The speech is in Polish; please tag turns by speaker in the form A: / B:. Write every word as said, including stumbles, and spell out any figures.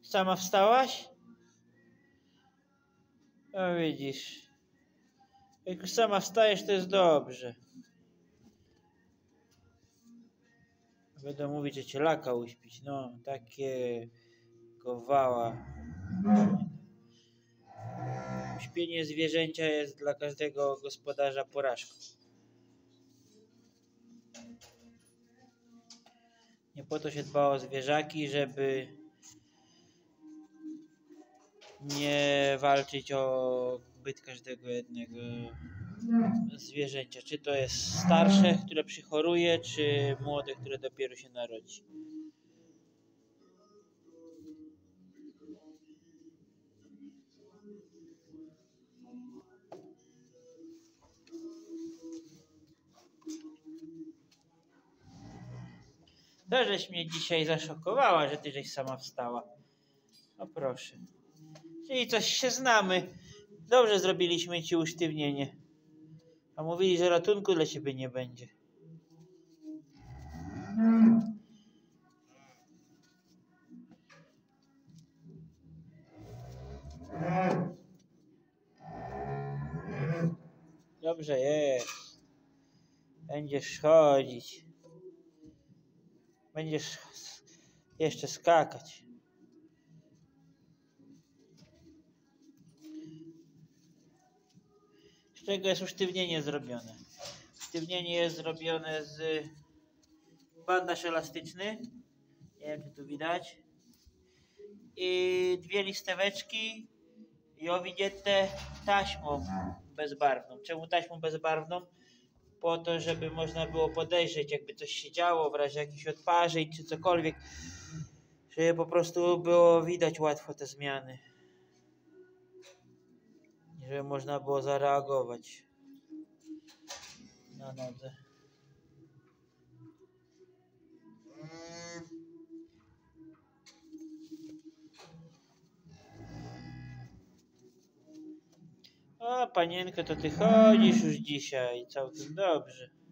A: Sama wstałaś? O, widzisz. Jak już sama wstajesz, to jest dobrze. Będę mówić, że cię laka uśpić. No, takie kowała. Uśpienie zwierzęcia jest dla każdego gospodarza porażką. Nie po to się dba o zwierzaki, żeby nie walczyć o byt każdego jednego zwierzęcia. Czy to jest starsze, które przychoruje, czy młode, które dopiero się narodzi. To żeś mnie dzisiaj zaszokowała, że ty żeś sama wstała. No proszę. Czyli coś się znamy. Dobrze zrobiliśmy ci usztywnienie. A mówili, że ratunku dla ciebie nie będzie. Dobrze jest. Będziesz chodzić. Będziesz jeszcze skakać. Z czego jest usztywnienie zrobione? Usztywnienie jest zrobione z bandaż elastyczny. Nie wiem, czy tu widać. I dwie listeweczki i owinięte taśmą bezbarwną. Czemu taśmą bezbarwną? Po to, żeby można było podejrzeć, jakby coś się działo, w razie jakichś odparzeń czy cokolwiek, żeby po prostu było widać łatwo te zmiany. Żeby można było zareagować na nodze. O, panienko, to ty chodzisz już dzisiaj, całkiem dobrze.